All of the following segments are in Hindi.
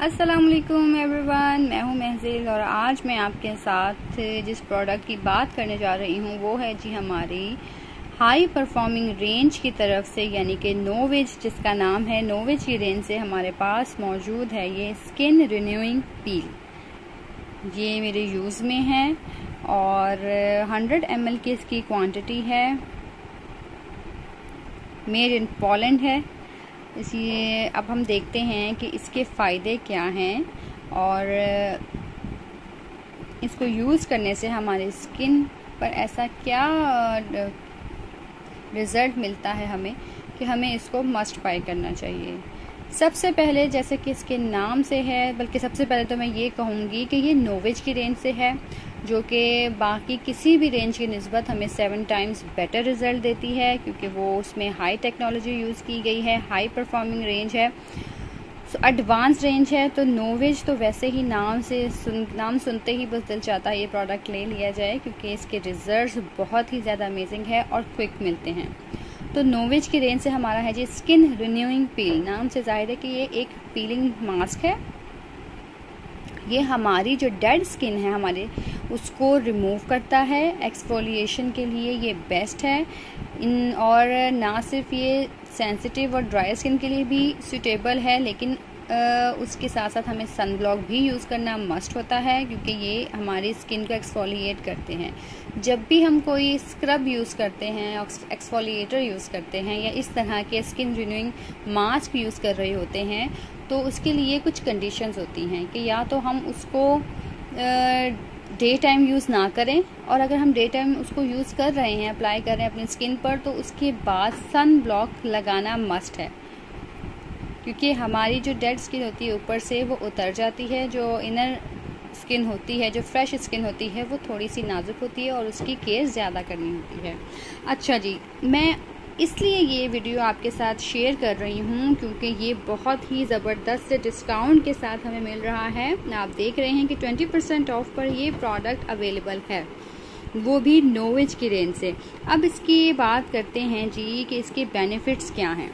अस्सलाम वालेकुम एवरीवन, मैं हूं महज़िल और आज मैं आपके साथ जिस प्रोडक्ट की बात करने जा रही हूं वो है जी हमारी हाई परफॉर्मिंग रेंज की तरफ से, यानी कि नोवेज, जिसका नाम है नोवेज की रेंज से हमारे पास मौजूद है ये स्किन रिन्यूइंग पील। ये मेरे यूज़ में है और 100 ml की इसकी क्वांटिटी है। मेड इन पोलैंड है। इसलिए अब हम देखते हैं कि इसके फ़ायदे क्या हैं और इसको यूज़ करने से हमारी स्किन पर ऐसा क्या रिज़ल्ट मिलता है हमें कि हमें इसको मस्ट बाय करना चाहिए। सबसे पहले, जैसे कि इसके नाम से है, बल्कि सबसे पहले तो मैं ये कहूँगी कि ये नोवेज की रेंज से है, जो कि बाकी किसी भी रेंज की निस्बत हमें 7 टाइम्स बेटर रिज़ल्ट देती है, क्योंकि वो उसमें हाई टेक्नोलॉजी यूज़ की गई है, हाई परफॉर्मिंग रेंज है, एडवांस रेंज है। तो नोवेज तो वैसे ही नाम सुनते ही बस दिल चाहता है ये प्रोडक्ट ले लिया जाए, क्योंकि इसके रिजल्ट्स बहुत ही ज़्यादा अमेजिंग है और क्विक मिलते हैं। तो नोवेज की रेंज से हमारा है जी स्किन रिन्यूइंग पील। नाम से जाहिर है कि ये एक पीलिंग मास्क है। ये हमारी जो डेड स्किन है हमारे, उसको रिमूव करता है। एक्सफोलिएशन के लिए ये बेस्ट है। और ना सिर्फ ये सेंसिटिव और ड्राई स्किन के लिए भी सूटेबल है, लेकिन उसके साथ साथ हमें सन ब्लॉक भी यूज़ करना मस्ट होता है, क्योंकि ये हमारी स्किन को एक्सफोलिएट करते हैं। जब भी हम कोई स्क्रब यूज़ करते हैं, एक्सफोलिएटर यूज़ करते हैं या इस तरह के स्किन रिन्यूइंग मास्क यूज़ कर रहे होते हैं, तो उसके लिए कुछ कंडीशंस होती हैं कि या तो हम उसको डे टाइम यूज़ ना करें, और अगर हम डे टाइम उसको यूज़ कर रहे हैं, अप्लाई कर रहे हैं अपनी स्किन पर, तो उसके बाद सन ब्लॉक लगाना मस्ट है, क्योंकि हमारी जो डेड स्किन होती है ऊपर से वो उतर जाती है। जो इनर स्किन होती है, जो फ्रेश स्किन होती है, वो थोड़ी सी नाजुक होती है और उसकी केयर ज़्यादा करनी होती है। अच्छा जी, मैं इसलिए ये वीडियो आपके साथ शेयर कर रही हूँ क्योंकि ये बहुत ही ज़बरदस्त से डिस्काउंट के साथ हमें मिल रहा है। आप देख रहे हैं कि 20% ऑफ पर ये प्रोडक्ट अवेलेबल है, वो भी नोवेज की रेंज से। अब इसकी बात करते हैं जी कि इसके बेनिफिट्स क्या हैं।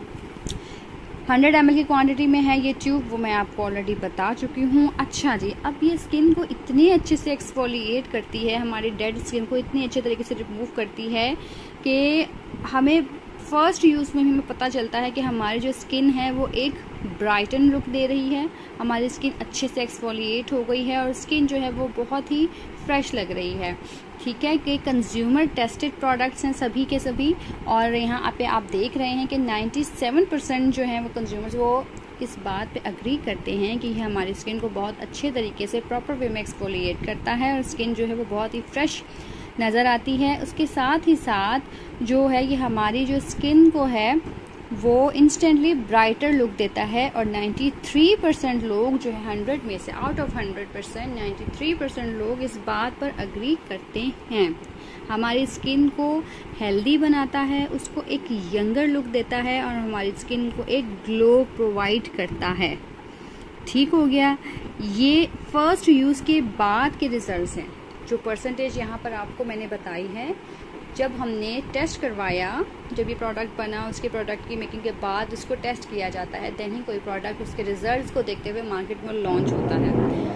100 ml की क्वांटिटी में है ये ट्यूब, वो मैं आपको ऑलरेडी बता चुकी हूँ। अच्छा जी, अब ये स्किन को इतने अच्छे से एक्सफोलिएट करती है, हमारी डेड स्किन को इतने अच्छे तरीके से रिमूव करती है कि हमें फर्स्ट यूज़ में हमें पता चलता है कि हमारी जो स्किन है वो एक ब्राइटन लुक दे रही है, हमारी स्किन अच्छे से एक्सफोलिएट हो गई है और स्किन जो है वो बहुत ही फ्रेश लग रही है। ठीक है कि कंज्यूमर टेस्टेड प्रोडक्ट्स हैं सभी के सभी, और यहाँ पे आप देख रहे हैं कि 97% जो है वो कंज्यूमर्स वो इस बात पे अग्री करते हैं कि ये हमारी स्किन को बहुत अच्छे तरीके से प्रॉपर वे में एक्सफोलिएट करता है और स्किन जो है वो बहुत ही फ्रेश नज़र आती है। उसके साथ ही साथ जो है ये हमारी जो स्किन को है वो इंस्टेंटली ब्राइटर लुक देता है, और 93% लोग जो है 100 में से, आउट ऑफ 100% 93% लोग इस बात पर अग्री करते हैं। हमारी स्किन को हेल्दी बनाता है, उसको एक यंगर लुक देता है और हमारी स्किन को एक ग्लो प्रोवाइड करता है। ठीक हो गया। ये फर्स्ट यूज़ के बाद के रिजल्ट्स हैं। जो परसेंटेज यहाँ पर आपको मैंने बताई है, जब हमने टेस्ट करवाया, जब ये प्रोडक्ट बना, उसके प्रोडक्ट की मेकिंग के बाद उसको टेस्ट किया जाता है, देन ही कोई प्रोडक्ट उसके रिजल्ट्स को देखते हुए मार्केट में लॉन्च होता है।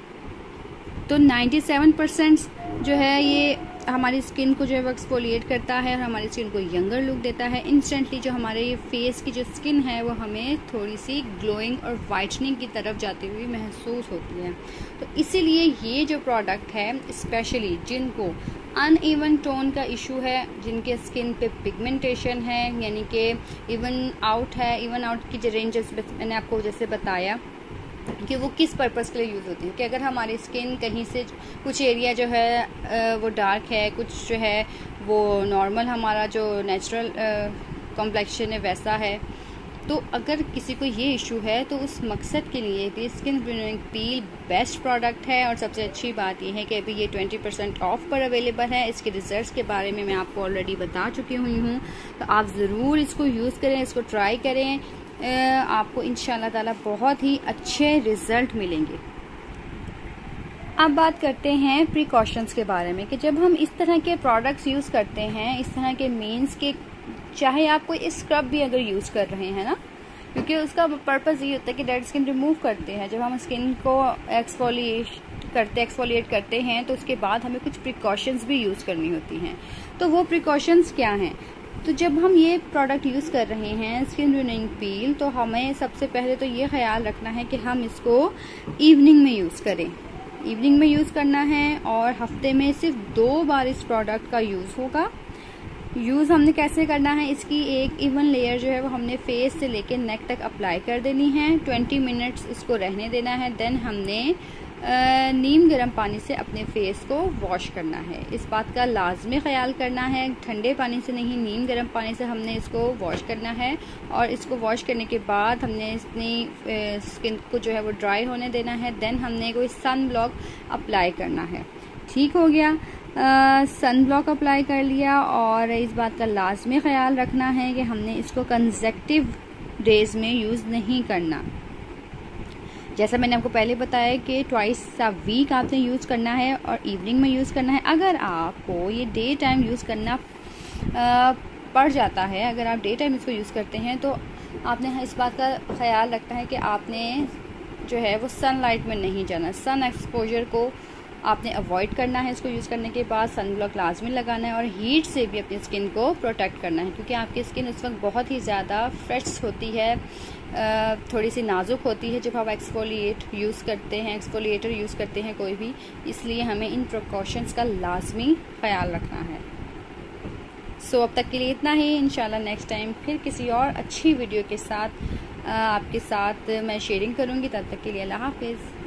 तो 97% जो है ये हमारी स्किन को जो है वो एक्सफोलिएट करता है और हमारी स्किन को यंगर लुक देता है। इंस्टेंटली जो हमारे फेस की जो स्किन है वो हमें थोड़ी सी ग्लोइंग और वाइटनिंग की तरफ जाती हुई महसूस होती है। तो इसीलिए ये जो प्रोडक्ट है, स्पेशली जिनको अनइवन टोन का इशू है, जिनके स्किन पे पिगमेंटेशन है, यानी कि इवन आउट है, इवन आउट की जो रेंजेस मैंने आपको जैसे बताया कि वो किस पर्पस के लिए यूज़ होती है, कि अगर हमारी स्किन कहीं से कुछ एरिया जो है वो डार्क है, कुछ जो है वो नॉर्मल हमारा जो नेचुरल कॉम्प्लेक्शन है वैसा है, तो अगर किसी को ये इशू है तो उस मकसद के लिए भी skin renewing peel best product है। और सबसे अच्छी बात ये है कि अभी ये 20% ऑफ पर अवेलेबल है। इसके रिजल्ट्स के बारे में मैं आपको ऑलरेडी बता चुकी हुई हूँ, तो आप ज़रूर इसको यूज़ करें, इसको ट्राई करें। आपको इंशाल्लाह ताला बहुत ही अच्छे रिजल्ट मिलेंगे। अब बात करते हैं प्रिकॉशंस के बारे में, कि जब हम इस तरह के प्रोडक्ट्स यूज़ करते हैं, इस तरह के मीन्स के, चाहे आप कोई स्क्रब भी अगर यूज़ कर रहे हैं ना, क्योंकि उसका पर्पज़ ये होता है कि डेड स्किन रिमूव करते हैं। जब हम स्किन को एक्सफोलिएट करते हैं तो उसके बाद हमें कुछ प्रिकॉशंस भी यूज़ करनी होती हैं। तो वो प्रिकॉशंस क्या हैं? तो जब हम ये प्रोडक्ट यूज़ कर रहे हैं स्किन रिन्यूइंग पील, तो हमें सबसे पहले तो ये ख्याल रखना है कि हम इसको इवनिंग में यूज़ करें। इवनिंग में यूज़ करना है और हफ्ते में सिर्फ 2 बार इस प्रोडक्ट का यूज़ होगा। यूज़ हमने कैसे करना है, इसकी एक इवन लेयर जो है वो हमने फेस से लेके नेक तक अप्लाई कर देनी है। 20 मिनट्स इसको रहने देना है। देन हमने नीम गर्म पानी से अपने फेस को वॉश करना है। इस बात का लाजमी ख्याल करना है, ठंडे पानी से नहीं, नीम गर्म पानी से हमने इसको वॉश करना है। और इसको वॉश करने के बाद हमने अपनी स्किन को जो है वो ड्राई होने देना है। देन हमने कोई सन ब्लॉक अप्लाई करना है। ठीक हो गया, सन ब्लॉक अप्लाई कर लिया। और इस बात का लाजमी ख्याल रखना है कि हमने इसको कंसेक्टिव डेज में यूज़ नहीं करना। जैसा मैंने आपको पहले बताया कि ट्वाइस अ वीक आपने यूज़ करना है और इवनिंग में यूज़ करना है। अगर आपको ये डे टाइम यूज़ करना पड़ जाता है, अगर आप डे टाइम इसको यूज़ करते हैं, तो आपने इस बात का ख्याल रखना है कि आपने जो है वो सनलाइट में नहीं जाना। सन एक्सपोजर को आपने अवॉइड करना है। इसको यूज़ करने के बाद सन ब्लॉक लाजमी लगाना है और हीट से भी अपनी स्किन को प्रोटेक्ट करना है, क्योंकि आपकी स्किन उस वक्त बहुत ही ज़्यादा फ्रेश होती है, थोड़ी सी नाजुक होती है जब आप एक्सफोलिएटर यूज़ करते हैं कोई भी। इसलिए हमें इन प्रिकॉशंस का लाजमी ख्याल रखना है। सो अब तक के लिए इतना ही। इंशाल्लाह नेक्स्ट टाइम फिर किसी और अच्छी वीडियो के साथ आपके साथ मैं शेयरिंग करूँगी। तब तक के लिए अल्लाह हाफिज़।